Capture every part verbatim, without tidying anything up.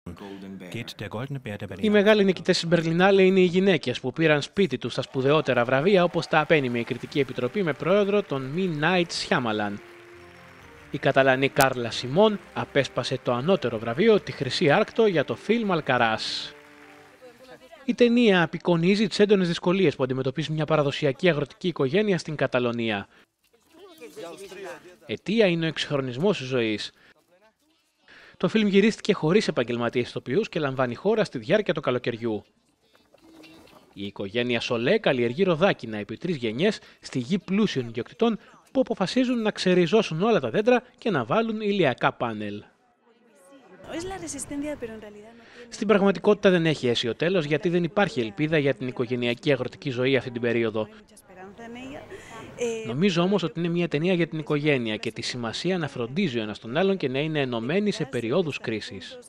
Οι μεγάλοι νικητές της Μπερλινάλε είναι οι γυναίκες που πήραν σπίτι τους τα σπουδαιότερα βραβεία, όπως τα απένιμε η Κριτική Επιτροπή με πρόεδρο τον Μι Νάιτ Σιάμαλαν. Η Καταλανή Κάρλα Σιμών απέσπασε το ανώτερο βραβείο, τη Χρυσή Άρκτο, για το φιλμ Αλκαράς. Η ταινία απεικονίζει τις έντονες δυσκολίες που αντιμετωπίζει μια παραδοσιακή αγροτική οικογένεια στην Καταλωνία. Αιτία είναι ο εξυγχρονισμός της ζωής. Το φιλμ γυρίστηκε χωρίς επαγγελματίες ηθοποιούς και λαμβάνει χώρα στη διάρκεια του καλοκαιριού. Η οικογένεια Σολέ καλλιεργεί ροδάκινα επί τρεις γενιές στη γη πλούσιων ιδιοκτητών που αποφασίζουν να ξεριζώσουν όλα τα δέντρα και να βάλουν ηλιακά πάνελ. Στην πραγματικότητα δεν έχει αίσιο τέλος, γιατί δεν υπάρχει ελπίδα για την οικογενειακή αγροτική ζωή αυτή την περίοδο. Νομίζω όμως ότι είναι μια ταινία για την οικογένεια και τη σημασία να φροντίζει ο ένας τον άλλον και να είναι ενωμένοι σε περιόδους κρίσης.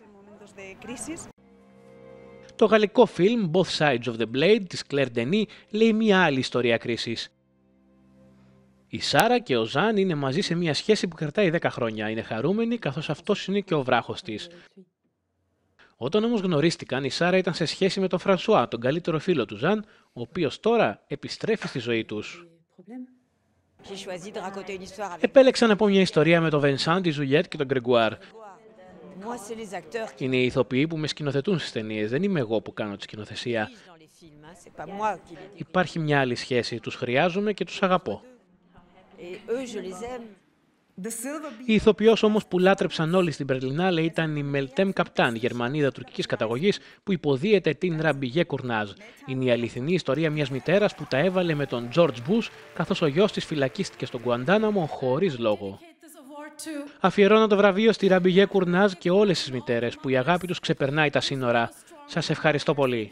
Το γαλλικό φιλμ Both Sides of the Blade της Claire Denis λέει μια άλλη ιστορία κρίσης. Η Σάρα και ο Ζαν είναι μαζί σε μια σχέση που κρατάει δέκα χρόνια. Είναι χαρούμενοι καθώς αυτός είναι και ο βράχος της. Όταν όμως γνωρίστηκαν, η Σάρα ήταν σε σχέση με τον Φρανσουά, τον καλύτερο φίλο του Ζαν, ο οποίος τώρα επιστρέφει στη ζωή τους. Επέλεξα να πω μια ιστορία με τον Βενσάν, τη Ζουλιέτ και τον Γκρεγκουάρ. Είναι οι ηθοποιοί που με σκηνοθετούν στις ταινίες, δεν είμαι εγώ που κάνω τη σκηνοθεσία. Υπάρχει μια άλλη σχέση, τους χρειάζομαι και τους αγαπώ. Η ηθοποιός όμως που λάτρεψαν όλοι στην Μπερλινάλε ήταν η Μελτέμ Καπτάν, Γερμανίδα τουρκικής καταγωγής, που υποδίεται την Ραμπιγέ Κουρνάζ. Είναι η αληθινή ιστορία μιας μητέρας που τα έβαλε με τον Τζορτζ Μπούς, καθώς ο γιος της φυλακίστηκε στον Γκουαντάναμο χωρίς λόγο. Αφιερώνω το βραβείο στη Ραμπιγέ Κουρνάζ και όλες τις μητέρες που η αγάπη τους ξεπερνάει τα σύνορα. Σας ευχαριστώ πολύ.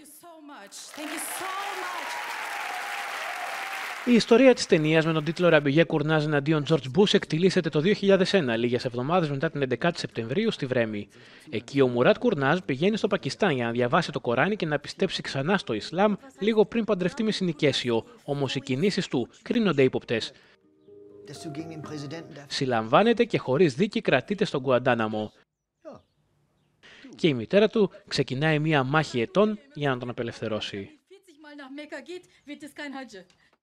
Η ιστορία της ταινίας με τον τίτλο Ραμπιγέ Κουρνάζ εναντίον Τζορτζ Μπούς εκτιλήσεται το δύο χιλιάδες ένα, λίγες εβδομάδες μετά την έντεκα Σεπτεμβρίου στη Βρέμη. Εκεί ο Μουράτ Κουρνάζ πηγαίνει στο Πακιστάν για να διαβάσει το Κοράνι και να πιστέψει ξανά στο Ισλάμ λίγο πριν παντρευτεί με συνοικέσιο, όμως οι κινήσεις του κρίνονται ύποπτες. Συλλαμβάνεται και χωρίς δίκη κρατείται στον Γκουαντάναμο. Και η μητέρα του ξεκινάει μία μάχη ετών για να τον απελευθερώσει.